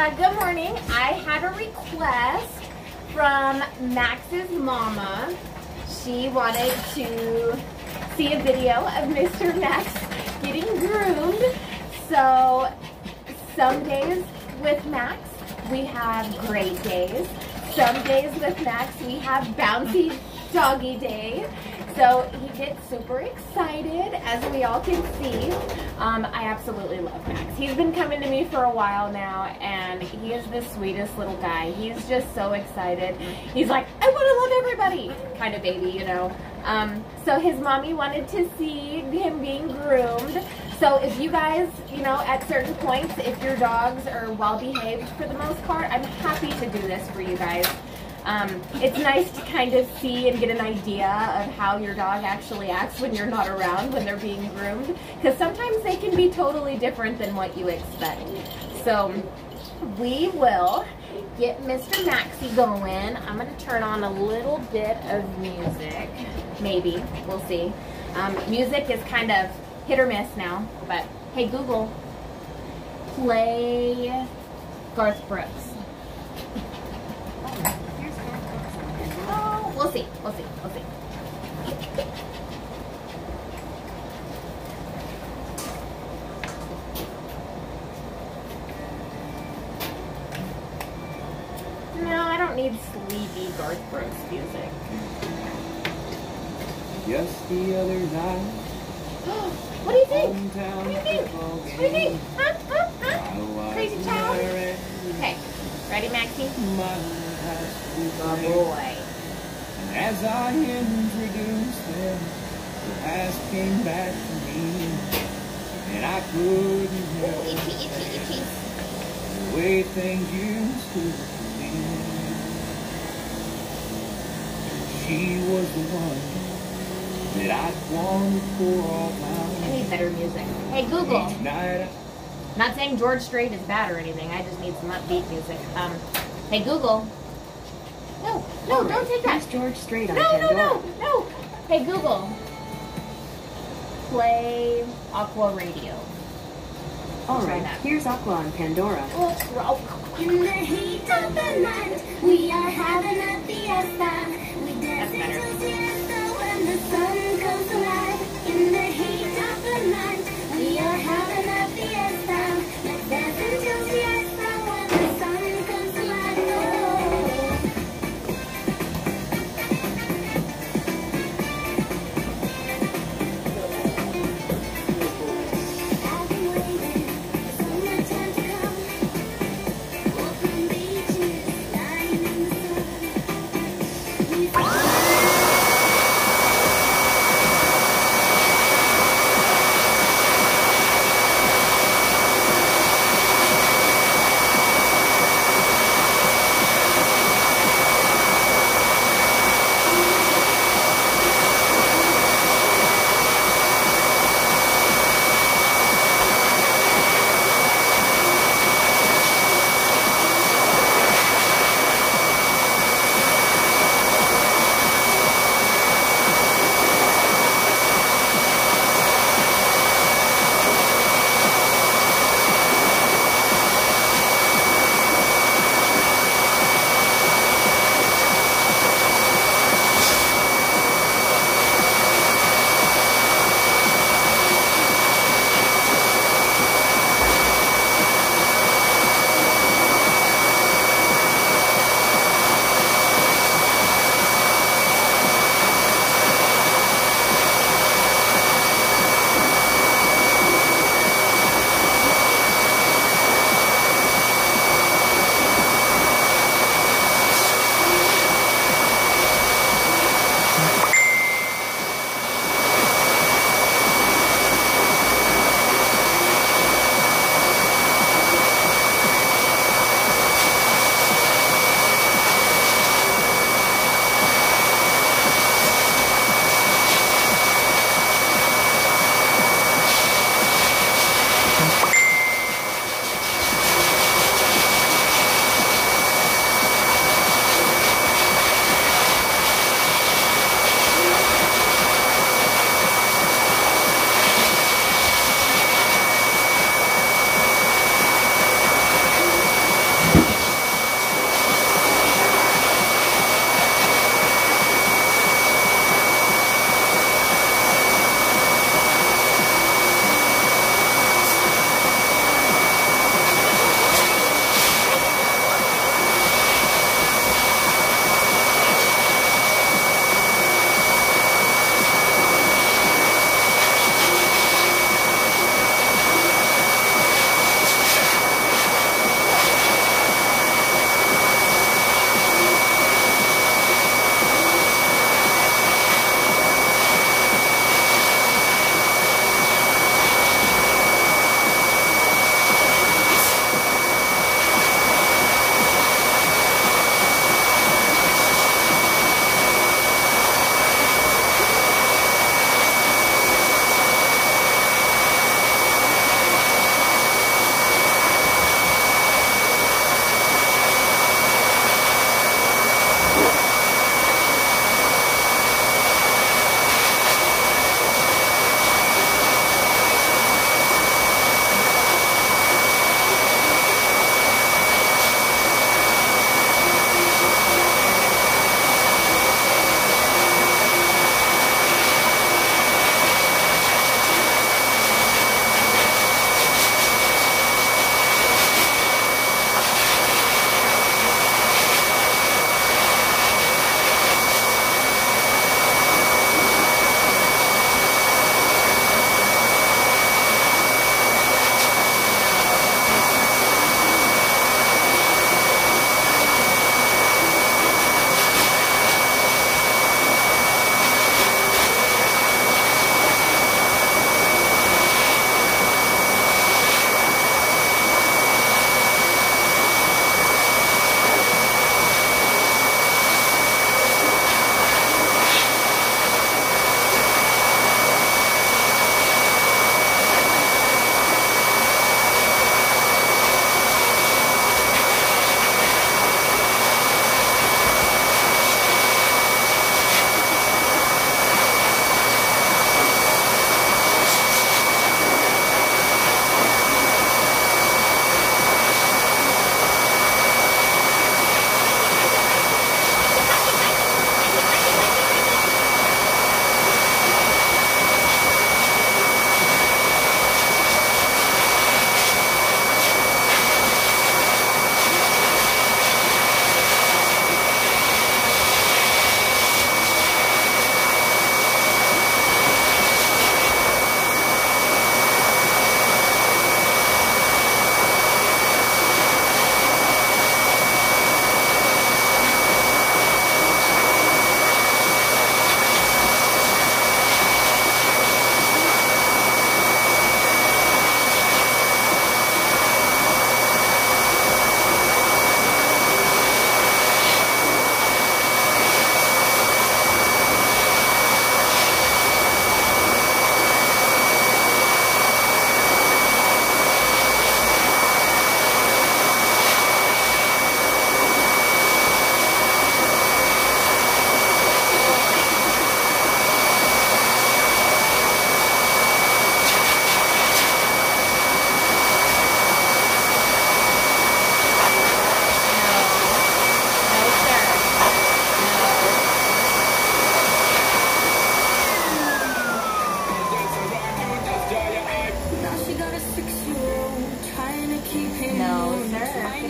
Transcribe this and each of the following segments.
Good morning. I had a request from Max's mama. She wanted to see a video of Mr. Max getting groomed. So some days with Max, we have great days. Some days with Max, we have bouncy doggy day. So he gets super excited, as we all can see. I absolutely love Max. He's been coming to me for a while now, and he is the sweetest little guy. He's just so excited. He's like, I want to love everybody, kind of baby, you know. So his mommy wanted to see him being groomed. So if you guys, you know, at certain points, if your dogs are well behaved for the most part, I'm happy to do this for you guys. It's nice to kind of see and get an idea of how your dog actually acts when you're not around, when they're being groomed, because sometimes they can be totally different than what you expect. So we will get Mr. Maxie going. I'm going to turn on a little bit of music, maybe, we'll see. Music is kind of hit or miss now, but hey Google, play Garth Brooks. We'll see, we'll see, we'll see. No, I don't need sleepy Garth Brooks music. Just the other night. What do you think? What do you think? What do you think? Huh? Huh? Huh? Crazy child? Okay, ready, Maxie? Oh boy. As I introduced them, the past came back to me, and I couldn't help the way things used to be. She was the one that I'd wanted for all my life. I need better music. Hey Google. Not saying George Strait is bad or anything. I just need some upbeat music. Hey Google. No, don't take that. Here's George Strait on Pandora. No. Hey Google, play Aqua Radio. All right, here's Aqua on Pandora. In the heat of the night, we are having a fiesta. We dance until siesta when the sun comes alive. In the heat of the night, we are having a fiesta. Let's dance until siesta when the sun comes alive. Oh.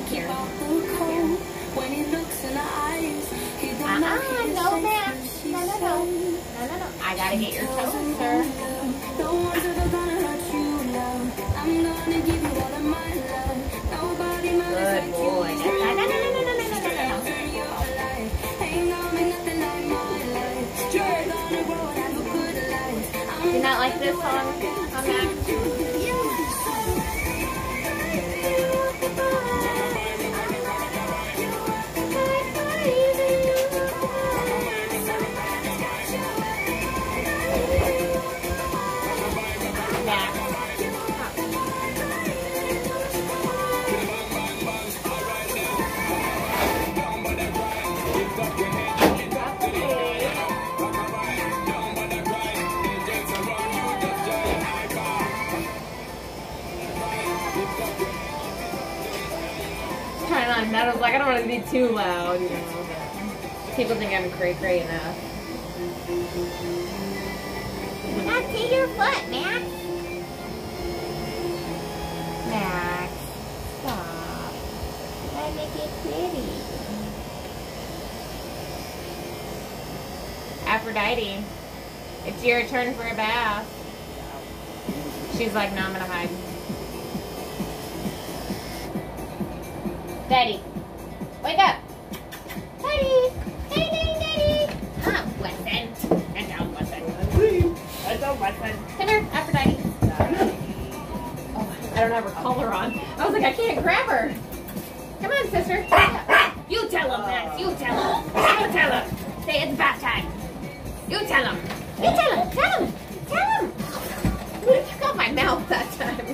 here. No, ma'am. No. I gotta get your toes, sir. Good boy. No. Do you not like this song on that? Trying on that, I was like, I don't want to be too loud, you know, but people think I'm cray-cray enough. Max, take your foot, Max. Max, stop. Gotta make it pretty. Aphrodite, it's your turn for a bath. She's like, no, I'm gonna hide. Daddy, wake up. Daddy, Daddy. Ah, Weston. Get down, Weston. Come here, Aphrodite. Oh, I don't have her collar on. I was like, I can't grab her. Come on, sister. You tell him, Max. You tell him. You tell him. Say it's bath time. You tell him. You tell him. Tell him. Tell him. You got my mouth that time.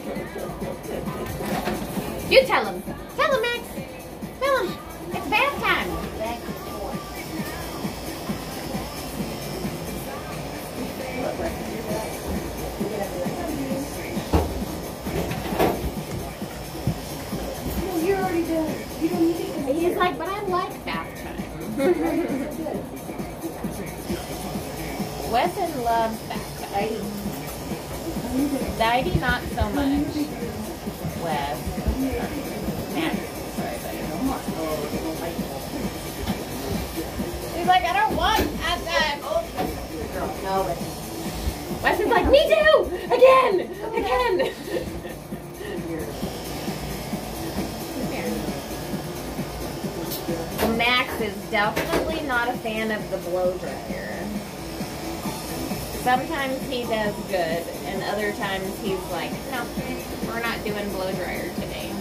You tell him. Tell him, Max. Tell him. It's bath time. You're already done. You don't need it. He's like, but I like bath time. Wesson loves bath time. Daddy, not so much. Wes. Max. Sorry, buddy. He's like, I don't want bath time. No, Wesson's like, me too! Again! Well, Max is definitely not a fan of the blow dryer. Sometimes he does good, and other times he's like, no, we're not doing blow dryer today.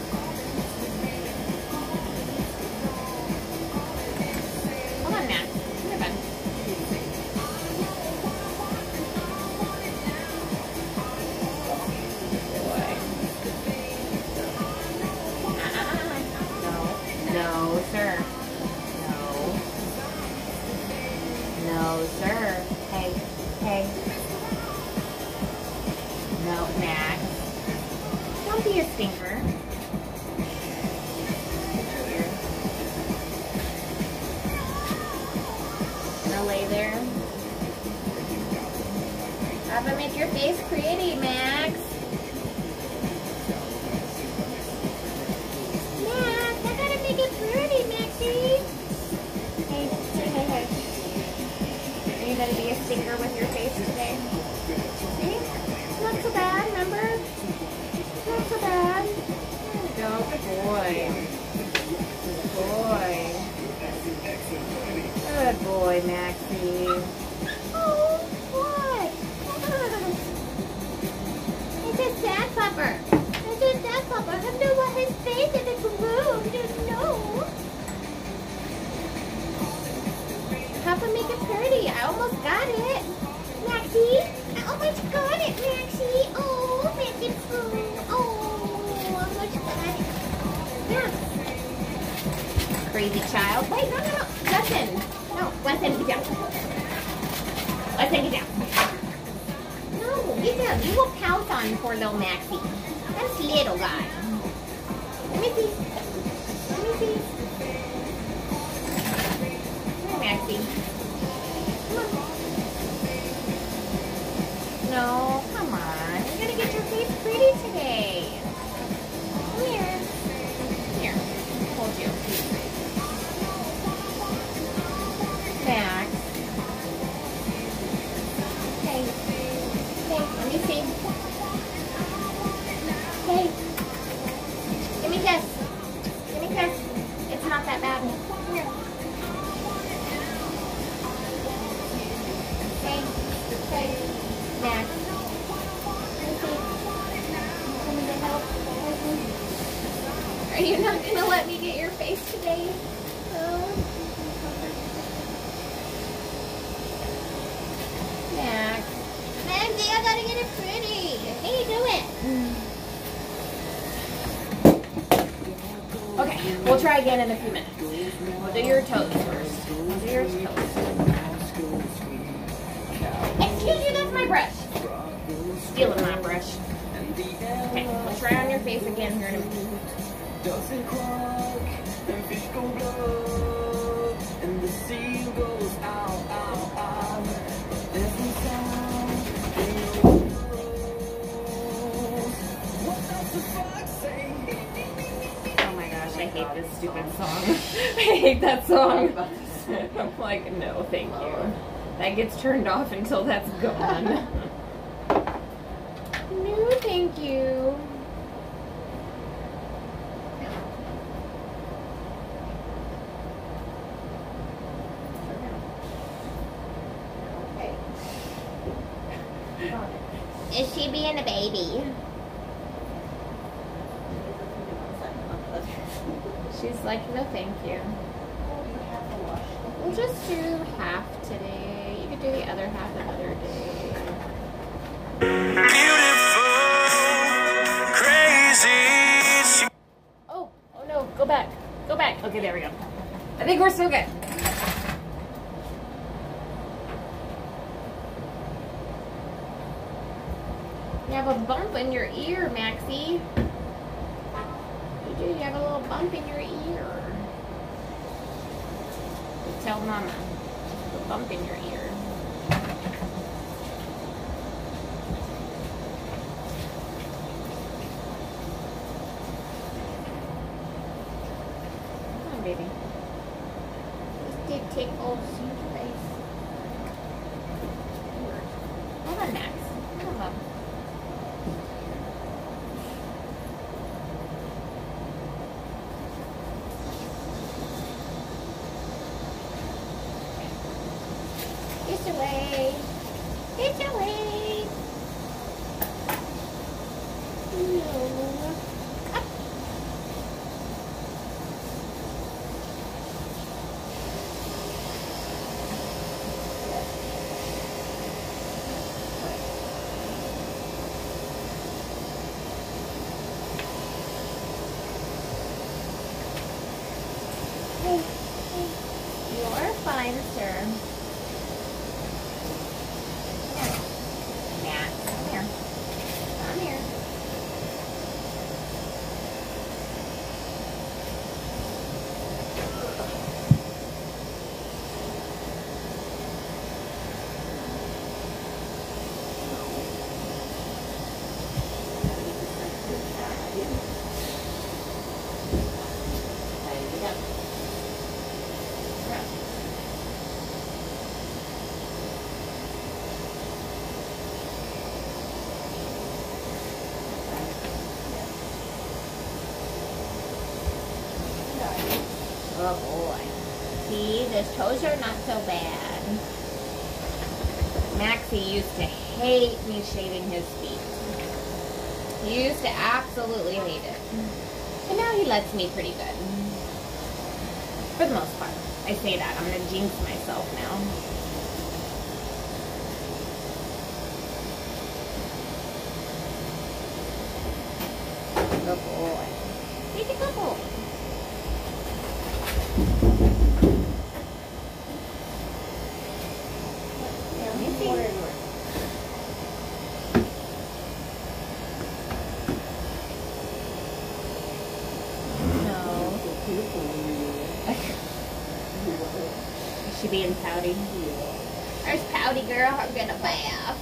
Come on, Max. Come here, bud. No, sir. No, sir. Hey. No, Max. Don't be a stinker. Gonna lay there. Have to make your face pretty, Max. Make it pretty, Maxie. Hey. Are you gonna be a stinker with your face today? See? Not so bad, remember? Not so bad. There you go. Good boy. Good boy, Maxie. Oh, what? It's a sad pupper. It's a sad pupper. I have to want his face if it's rude. No. Have to make it pretty. I almost got it. Maxie, I almost got it, Maxie. Oh, Maxie Poo. Oh, I almost got it. Yeah. Crazy child. Wait, no. Wesson. No, Wesson, get down. Wesson, get down. No, get down. You will pounce on poor little Maxie. That's little guy. Let me see. Come here, Maxie. Come on. No, come on. You're gonna get your face pretty today. Come here. Are you not gonna let me get your face today? Max. Maxie, I gotta get it pretty. Hey, do it. Okay, we'll try again in a few minutes. We'll do your toes first. We'll do your toes. Excuse you, that's my brush. Stealing my brush. Okay, we'll try on your face again here in a minute. Doesn't clock, and fish go blood, and the seal goes out, out, out. There's no sound in your nose. What does the fox say? Oh my gosh, I hate this stupid song. I hate that song. I'm like, no, thank you. That gets turned off until that's gone. No, thank you. Is she being a baby? She's like, no thank you. We'll just do half today. You could do the other half another day. Beautiful, crazy. Oh no, go back. Go back. Okay, there we go. I think we're still good. You have a bump in your ear, Maxie. You do. You have a little bump in your ear. Tell Mama. A bump in your ear. Come on, baby. Just did tickles in your face. Hold on, Max. Hold on. It's away. It's away. No. Up. Hey, hey. You're fine, sir. Matt, come here. Come here. Oh boy. See, those toes are not so bad. Maxie used to hate me shaving his feet. He used to absolutely hate it. But now he lets me pretty good. For the most part. I say that. I'm going to jinx myself now. Good boy. Take a couple. Is she being pouty? There's pouty girl. I'm gonna laugh.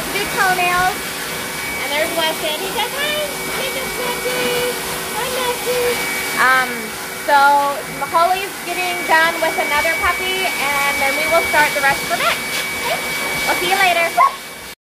to do toenails. And there's Weston. He says, hi, Miss Maxie. Hi, Maxie. So Holly's getting done with another puppy, and then we will start the rest of the next. Okay? We'll see you later.